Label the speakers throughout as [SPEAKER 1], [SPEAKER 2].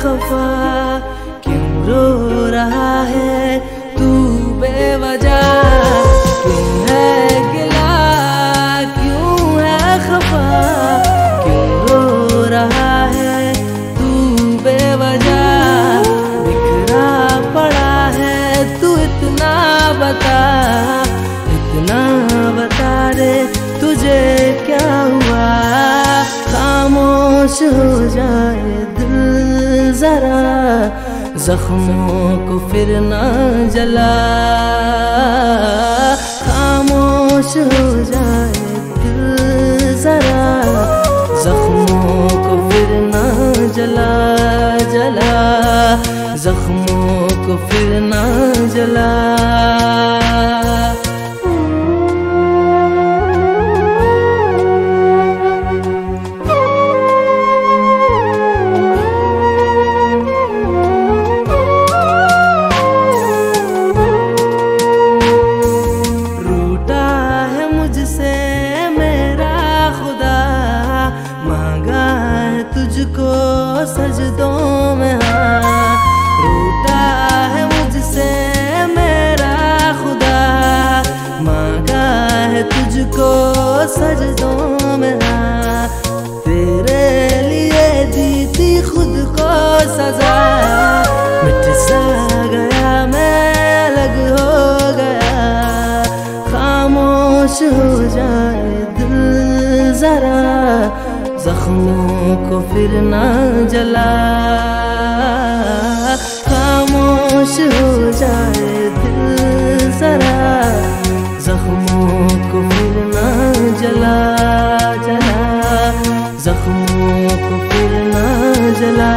[SPEAKER 1] खफा, क्यों रो रहा है तू बेवजह, क्यों है गिला, क्यों है खफा, क्यों रो रहा है तू बेवजह, बिखरा पड़ा है तू इतना बता रे तुझे क्या हुआ। खामोश हो जाए दिल जरा, जख्मों को फिर ना जला। खामोश हो जाए दिल जरा, जख्मों को फिर ना जला जला, जख्मों को फिर ना जला। तुझको सजदों में हाँ, रूठा है मुझसे मेरा खुदा, मांगा है तुझको सजदों में हाँ, तेरे लिए दी थी खुद को सजा, मिट सा गया मैं अलग हो गया। खामोश हो जाए दिल जरा, जख्मों को फिर ना जला। खामोश हो जाए दिल जरा, जख्मों को फिर ना जला जला, जख्मों को फिर ना जला।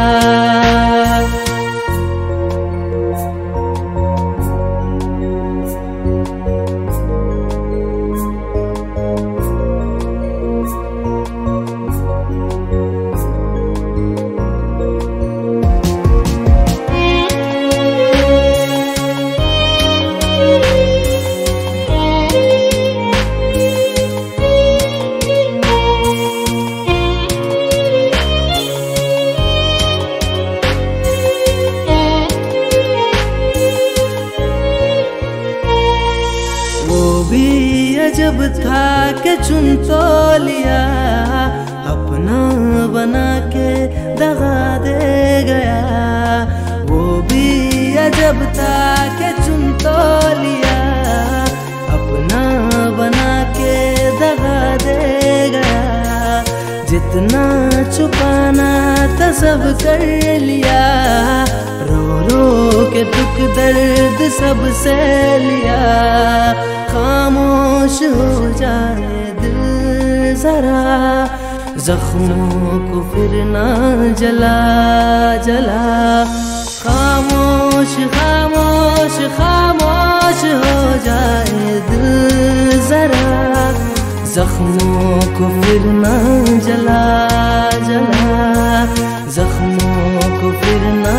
[SPEAKER 1] जब था के चुन तो लिया, अपना बना के दगा दे गया। वो भी अजब था के चुन तो लिया, अपना बना के दगा दे गया। जितना छुपाना था सब कर लिया, रो रो के दुख दर्द सबसे लिया। खामोश हो जाए दिल जरा, जख्मों को फिर ना जला जला। खामोश खामोश खामोश हो जाए दिल जरा, जख्मों को फिर ना जला जला, जख्मों को फिर ना